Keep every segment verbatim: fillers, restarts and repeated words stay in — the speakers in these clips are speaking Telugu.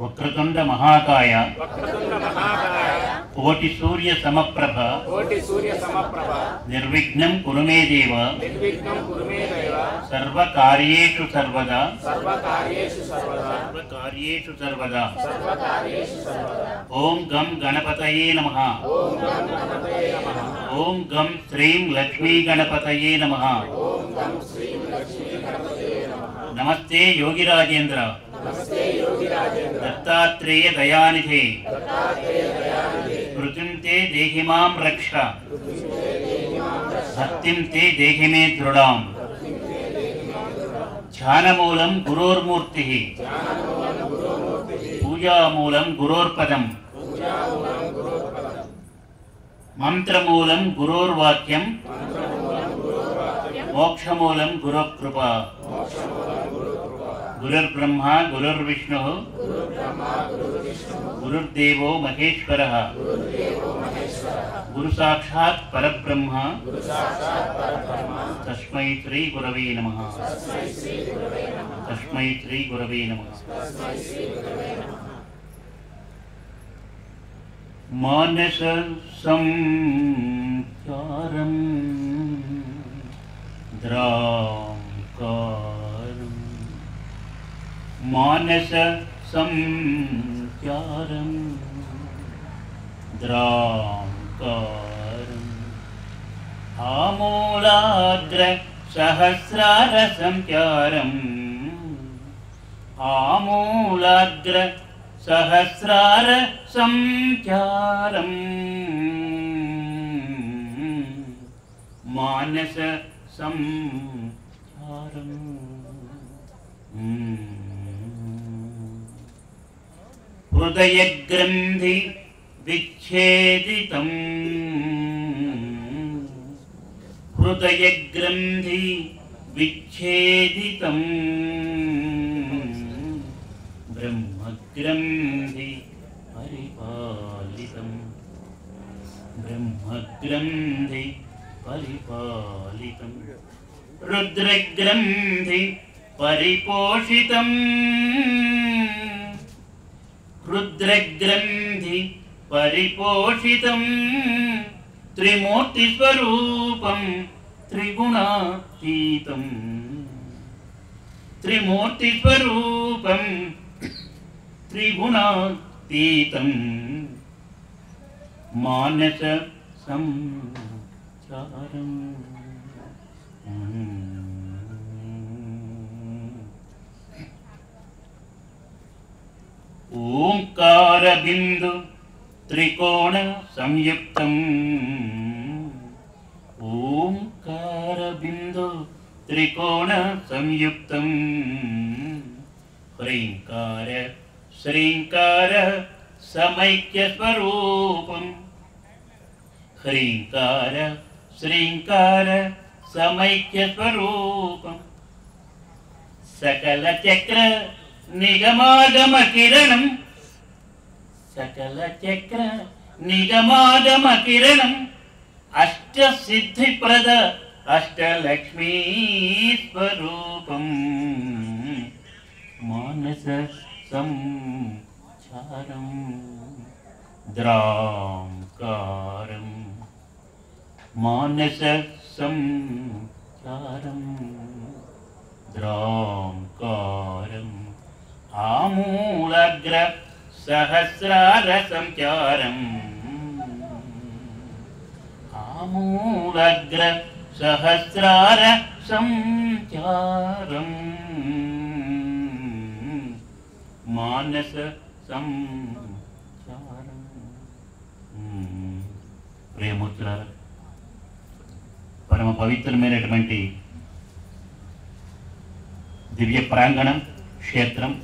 వక్రతుండ మహాకాయ కోటి సూర్య సమప్రభ కోటి సూర్య సమప్రభ నిర్విఘ్నం కురు మే దేవ నిర్విఘ్నం కురు మే దేవ సర్వకార్యేషు సర్వదా సర్వకార్యేషు సర్వదా సర్వకార్యేషు సర్వదా సర్వకార్యేషు సర్వదా. ఓం గం గణపతయే నమః. ఓం గం గణపతయే నమః. ఓం గం శ్రీం లక్ష్మీ గణపతయే నమః. ఓం గం శ్రీం లక్ష్మీ గణపతయే నమః. నమస్తే యోగి రాజేంద్ర. నమస్తే యోగి రాజేంద్ర. దత్తాత్రేయ దయానిధే. దత్తాత్రేయ దయానిధే. స్మృతిం తే దేహి మాం రక్ష. భక్తిం తే దేహి మే దృఢాం. ధ్యానమూలం గురోర్మూర్తి. పూజామూలం గురోర్పదం. మంత్రమూలం గురోర్వాక్యం. మోక్షమూలం గురోకృప. గురుర్బ్రహ్మ గురుర్విష్ణు గురుర్దేవో మహేశ్వరః. గురు సాక్షాత్ పరబ్రహ్మ. తస్మై శ్రీ గురవే నమః. తస్మై శ్రీ గురవే నమః. మానస సంచారం ద్రాంకారం. మానస సంచారం ద్రాంకారం. ఆమూలాగ్ర సహస్రార సంచారం. ఆమూలాగ్ర సహస్రార సంచారం. మానస సంచారం. హృదయ గ్రంథి విచ్ఛేదితం. హృదయ గ్రంథి విచ్ఛేదితం. బ్రహ్మగ్రంథి పరిపాలితం. బ్రహ్మగ్రంథి పరిపాలితం. రుద్రగ్రంథి పరిపోషితం. రుద్రగ్రంథి పరిపోషితం. త్రిమూర్తి స్వరూపం త్రిగుణాతీతం. త్రిమూర్తి స్వరూపం త్రిగుణాతీతం. మానస సంచారం. ఓంకార బిందు త్రికోణ సంయుక్తం. ఓంకార బిందు త్రికోణ సంయుక్తం. హ్రీంకార శ్రీంకార సమైక్య స్వరూపం. హ్రీంకార శ్రీంకార సమైక్య స్వరూపం. సకల చక్ర నిగమాగమ కిరణం. సకల చక్ర నిగమాగమ కిరణం. అష్ట సిద్ధిప్రద అష్టలక్ష్మీ స్వరూపం. మానస సంచారం ద్రాంకారం. మానస సంచారం ద్రాంకారం. ఆమూలాగ్ర సహస్రార సంచారం. ఆమూలాగ్ర సహస్రార సంచారం. మానస సంచారం. ప్రియమూర్తులారా, పరమ పవిత్రమైనటువంటి దివ్య ప్రాంగణం క్షేత్రం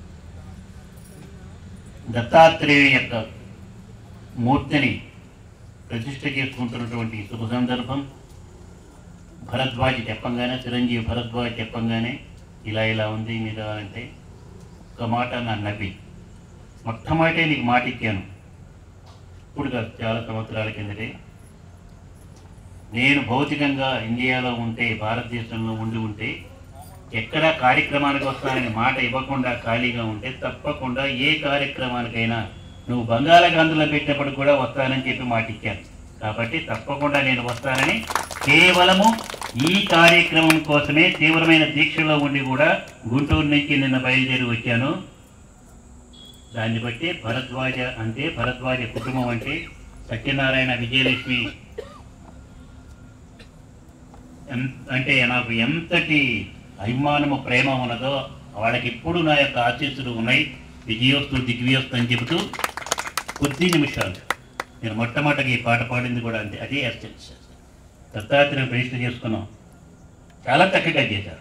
దత్తాత్రేయుని యొక్క మూర్తిని ప్రతిష్ఠ చేసుకుంటున్నటువంటి శుభ సందర్భం. భరద్వాజ్ చెప్పంగానే, చిరంజీవి భరద్వాజ్ చెప్పంగానే ఇలా ఇలా ఉంది మీద అంటే ఒక మాట నా నవ్వి, మొట్టమొదటే నీకు మాట ఇచ్చాను ఇప్పుడు కాదు, చాలా సంవత్సరాల కిందటే. నేను భౌతికంగా ఇండియాలో ఉంటే, భారతదేశంలో ఉండి ఉంటే ఎక్కడ కార్యక్రమానికి వస్తానని మాట ఇవ్వకుండా ఖాళీగా ఉంటే తప్పకుండా ఏ కార్యక్రమానికైనా నువ్వు బంగాళాఖాతంలో పెట్టినప్పుడు కూడా వస్తానని చెప్పి మాట ఇచ్చాను. కాబట్టి తప్పకుండా నేను వస్తానని కేవలము ఈ కార్యక్రమం కోసమే తీవ్రమైన దీక్షలో ఉండి కూడా గుంటూరు నుంచి నిన్న బయలుదేరి వచ్చాను. దాన్ని బట్టి భరద్వాజ అంటే భరద్వాజ కుటుంబం అంటే సత్యనారాయణ విజయలక్ష్మి అంటే నాకు ఎంతటి అభిమానము ప్రేమ ఉన్నదో వాళ్ళకి ఇప్పుడు నా యొక్క ఆశీస్సులు ఉన్నాయి. విజయోస్తు దిగ్వియోస్తు అని చెబుతూ కొద్ది నిమిషాలు నేను మొట్టమొదటిగా ఈ పాట పాడింది కూడా అంతే. అదే ఎస్టెన్స్ దత్తాత్రేయ ప్రతిష్ఠ చేసుకున్నాం. చాలా చక్కగా చేశారు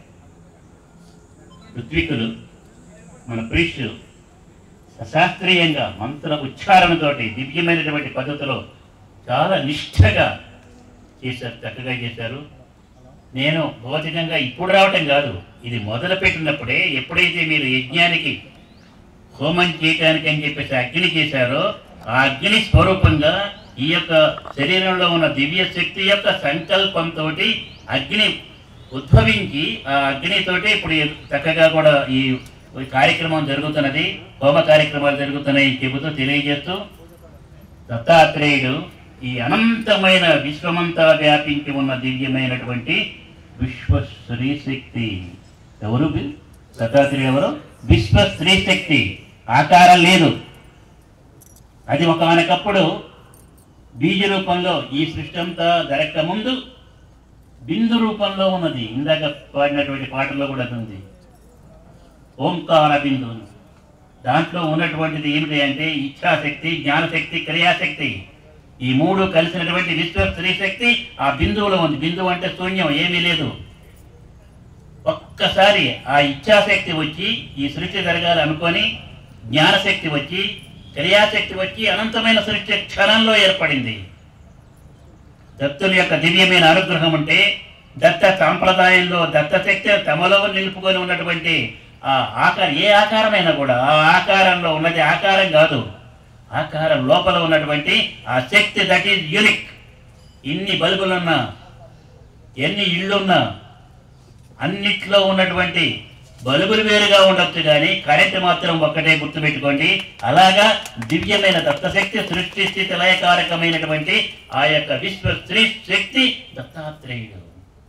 ఋత్వికులు. మన ప్రీషు శాస్త్రీయంగా మంత్ర ఉచ్చారణతోటి దివ్యమైనటువంటి పద్ధతిలో చాలా నిష్ఠగా చేశారు, చక్కగా చేశారు. నేను భౌతికంగా ఇప్పుడు రావటం కాదు, ఇది మొదలుపెట్టినప్పుడే ఎప్పుడైతే మీరు యజ్ఞానికి హోమం చేయటానికి అని చెప్పేసి అగ్ని చేశారో ఆ అగ్ని స్వరూపంగా ఈ యొక్క శరీరంలో ఉన్న దివ్య శక్తి యొక్క సంకల్పంతో అగ్ని ఉద్భవించి ఆ అగ్నితోటి ఇప్పుడు చక్కగా కూడా ఈ కార్యక్రమం జరుగుతున్నది, హోమ కార్యక్రమాలు జరుగుతున్నాయి చెబుతూ తెలియజేస్తూ దత్తాత్రేయుడు ఈ అనంతమైన విశ్వమంతా వ్యాపించి ఉన్న దివ్యమైనటువంటి విశ్వ స్త్రీ శక్తి. ఎవరు దత్తాత్రేయుడు? ఎవరు? విశ్వ స్త్రీ శక్తి. ఆకారం లేదు, అది ఒకనకప్పుడు బీజ రూపంలో ఈ సృష్టి అంతా జరగక ముందు బిందు రూపంలో ఉన్నది. ఇందాక పాడినటువంటి పాటల్లో కూడా ఉంది ఓంకార బిందు. దాంట్లో ఉన్నటువంటిది ఏమిటి అంటే ఇచ్ఛాశక్తి, జ్ఞానశక్తి, క్రియాశక్తి. ఈ మూడు కలిసినటువంటి విశ్వ స్త్రీ శక్తి ఆ బిందువులో ఉంది. బిందువు అంటే శూన్యం, ఏమీ లేదు. ఒక్కసారి ఆ ఇచ్ఛాశక్తి వచ్చి ఈ సృష్టి జరగాలి అనుకొని జ్ఞానశక్తి వచ్చి క్రియాశక్తి వచ్చి అనంతమైన సృష్టి క్షణంలో ఏర్పడింది. దత్తుని యొక్క దివ్యమైన అనుగ్రహం ఉంటే దత్త సాంప్రదాయంలో దత్తశక్తి తమలో నిలుపుకొని ఉన్నటువంటి ఆ ఆకారం, ఏ ఆకారమైనా కూడా ఆ ఆకారంలో ఉన్నది ఆకారం కాదు, ఆకారం లోపల ఉన్నటువంటి ఆ శక్తి, దట్ ఈజ్ యూనిక్. ఇన్ని బల్బులున్నా ఎన్ని ఇళ్ళున్నా అన్నిట్లో ఉన్నటువంటి బల్బులు వేరుగా ఉండొచ్చు కానీ కరెంట్ మాత్రం ఒక్కటే గుర్తుపెట్టుకోండి. అలాగా దివ్యమైన దత్తశక్తి సృష్టి స్థితి లయకారకమైనటువంటి ఆ యొక్క విశ్వ స్త్రీ శక్తి దత్తాత్రేయుడు.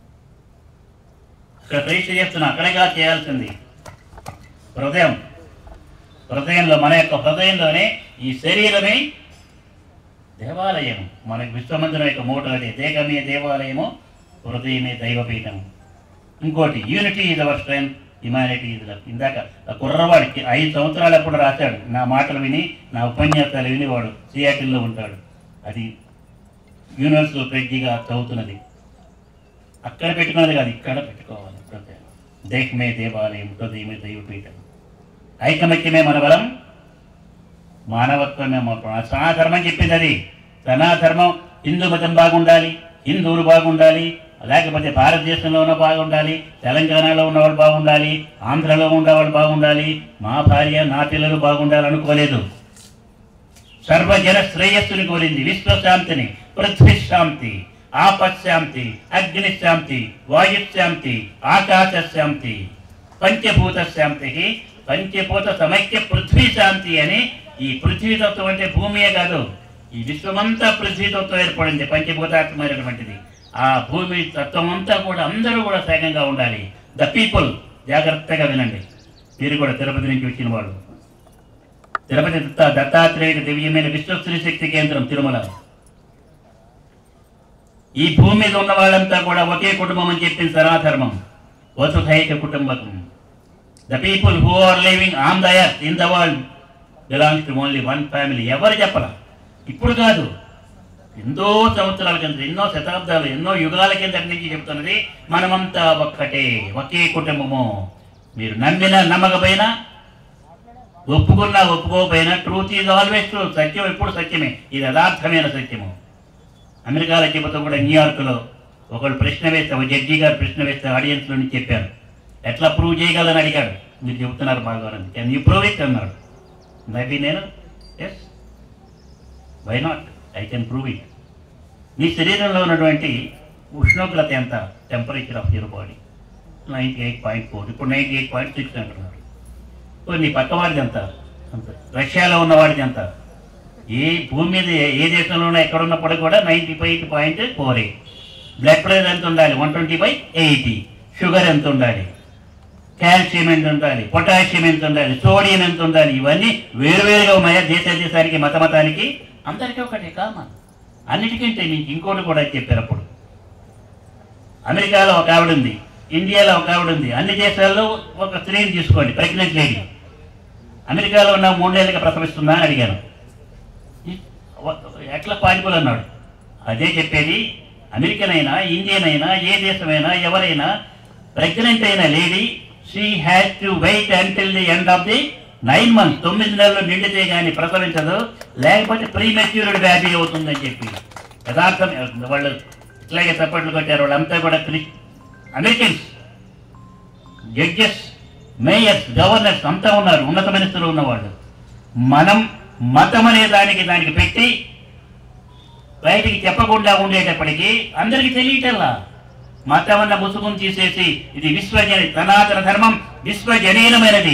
అక్కడ ప్రతిష్ఠ చేస్తున్నా, అక్కడగా చేయాల్సింది హృదయం. హృదయంలో మన యొక్క హృదయంలోనే ఈ శరీరమే దేవాలయం. మనకి విశ్వమందిరం యొక్క మూట అదే, దేహమే దేవాలయము, హృదయమే దైవపీఠము. ఇంకోటి unity is our strength, humanity is love. ఇందాక కుర్రవాడికి ఐదు సంవత్సరాలు అప్పుడు రాశాడు, నా మాటలు విని నా ఉపన్యాసాలు విని వాడు సియాటిల్లో ఉంటాడు. అది యూనివర్సల్ ప్రెడ్జిగా చదువుతున్నది. అక్కడ పెట్టుకున్నది కాదు, ఇక్కడ పెట్టుకోవాలి. దేహమే దేవాలయం, హృదయమే దైవపీఠం. ఐకమత్యమే మన బలం, మానవత్వమే మన ప్రాణం. సనాధర్మం చెప్పింది అది. సనాధర్మం హిందూ మతం బాగుండాలి, హిందువులు బాగుండాలి, లేకపోతే భారతదేశంలో ఉన్న బాగుండాలి, తెలంగాణలో ఉన్నవాళ్ళు బాగుండాలి, ఆంధ్రలో ఉండేవాళ్ళు బాగుండాలి, మా భార్య నా పిల్లలు బాగుండాలి అనుకోలేదు. సర్వజన శ్రేయస్సుని కోరింది, విశ్వశాంతిని, పృథ్వీశాంతి, ఆపశాంతి, అగ్నిశాంతి, వాయుశాంతి, ఆకాశ శాంతి, పంచభూత శాంతికి పంచభూత సమైక్య పృథ్వీ శాంతి అని. ఈ పృథ్వీతత్వం అంటే భూమియే కాదు, ఈ విశ్వమంతా పృథ్వీతత్వం ఏర్పడింది, పంచభూతాత్మైనటువంటిది. ఆ భూమి తత్వం అంతా కూడా అందరూ కూడా సైకంగా ఉండాలి. ద పీపుల్, జాగ్రత్తగా వినండి, మీరు కూడా తిరుపతి నుంచి వచ్చిన వాళ్ళు. తిరుపతి దత్త దత్తాత్రేయుడు దివ్యమైన విశ్వశ్రీ శక్తి కేంద్రం తిరుమల. ఈ భూమి మీద ఉన్న వాళ్ళంతా కూడా ఒకే కుటుంబం అని చెప్పింది సనాధర్మం, వసుధైక కుటుంబకం. The people who are living on the earth in the world belongs to only one family. ఎవరు చెప్పలా, ఇప్పుడు కాదు, ఎన్నో సంవత్సరాల కింద, ఎన్నో శతాబ్దాలు, ఎన్నో యుగాల కిందటి నుంచి చెప్తున్నది. మనమంతా ఒక్కటే, ఒకే కుటుంబము. మీరు నమ్మినా నమ్మకపోయినా, ఒప్పుకున్నా ఒప్పుకోకపోయినా, ట్రూత్ ఈజ్ ఆల్వేస్ ట్రూ. సత్యం ఎప్పుడు సత్యమే, ఇది యథార్థమైన సత్యము. అమెరికాలో చెబుతూ కూడా న్యూయార్క్లో ఒకళ్ళు ప్రశ్న వేస్తే, ఒక జడ్జి గారు ప్రశ్న వేస్తే ఆడియన్స్లో నుంచి చెప్పారు, ఎట్లా ప్రూవ్ చేయగలని అడిగాడు. మీరు చెబుతున్నారు బాగోరని, కెన్ యూ ప్రూవ్ ఇట్ అన్నాడు. మేబీ నేను yes, why not, I can prove it. మీ శరీరంలో ఉన్నటువంటి ఉష్ణోగ్రత ఎంత, temperature of your body. Ninety eight point four ఇప్పుడు నైంటీ ఎయిట్ పాయింట్ సిక్స్ అంటున్నారు. నీ పక్కవాడిది ఎంత అంత, రష్యాలో ఉన్నవాడిది ఎంత, ఏ భూమి మీద ఏ దేశంలో ఉన్నా ఎక్కడ ఉన్నప్పటికీ కూడా ninety eight point four eight. Blood pressure ఎంత ఉండాలి, one twenty by eighty. Sugar ఎంత ఉండాలి, కాల్షియం ఎంత ఉండాలి, పొటాషియం ఎంత ఉండాలి, సోడియం ఎంత ఉండాలి, ఇవన్నీ వేరువేరుగా ఉన్నాయా దేశ దేశానికి మత మతానికి? అందరికీ ఒకటే కామన్. అన్నిటికంటే మీకు ఇంకోటి కూడా చెప్పారు. అప్పుడు అమెరికాలో ఒక ఆవిడ ఉంది, ఇండియాలో ఒక ఆవిడ ఉంది, అన్ని దేశాల్లో ఒక స్త్రీని తీసుకోండి, ప్రెగ్నెంట్ లేడీ. అమెరికాలో ఉన్న మూడేళ్ళకి ప్రసవిస్తుందా అని అడిగాను. ఎట్లా పాజిబుల్ అన్నాడు. అదే చెప్పేది, అమెరికన్ అయినా ఇండియన్ అయినా ఏ దేశమైనా ఎవరైనా ప్రెగ్నెంట్ అయిన lady she has to wait until the end of the nine months తొమ్మిది నెలలు నిండితే కానీ ప్రసవించదు, లేకపోతే ప్రీమెచ్యూర్డ్ బ్యాబీ అవుతుందని చెప్పి యథార్థం. వాళ్ళు ఇట్లాగే చప్పట్లు కొట్టారు. వాళ్ళంతా కూడా క్రి అమెరికన్స్, జడ్జెస్, మేయర్స్, గవర్నర్స్ అంతా ఉన్నారు, ఉన్నతమైన స్థితిలో ఉన్నవాళ్ళు. మనం మతం అనే దానికి దానికి పెట్టి బయటికి చెప్పకుండా ఉండేటప్పటికీ అందరికీ తెలియటల్లా. మతం అన్న ముసుగును తీసేసి ఇది విశ్వజన సనాతన ధర్మం విశ్వజనీనమైనది,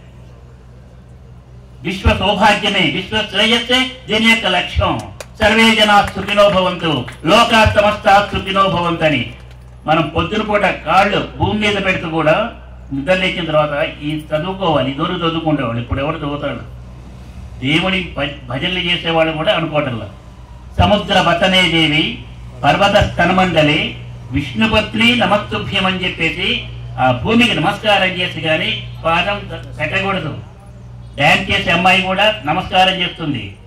విశ్వ సౌభాగ్యమే, విశ్వ శ్రేయస్సే దీని యొక్క లక్ష్యం. సర్వే జనా సుఖినో భవంతు, లోకా సమస్తా సుఖినో భవంతని మనం పొద్దున పూట కాళ్ళు భూమి మీద పెడుతూ కూడా నిద్ర లేచిన తర్వాత ఈ చదువుకోవాలి, దూరం చదువుకుంటేవాళ్ళు. ఇప్పుడు ఎవరు చదువుతాడు? దేవుని భజనలు చేసేవాళ్ళు కూడా అనుకోవటంలా. సముద్ర వతనే దేవి పర్వత స్తనమండలి విష్ణుపత్ని నమస్తుభ్యం అని చెప్పేసి ఆ భూమికి నమస్కారం చేసి కానీ పాదం పెట్టకూడదు. డ్యాన్స్ చేసే అమ్మాయి కూడా నమస్కారం చేస్తుంది.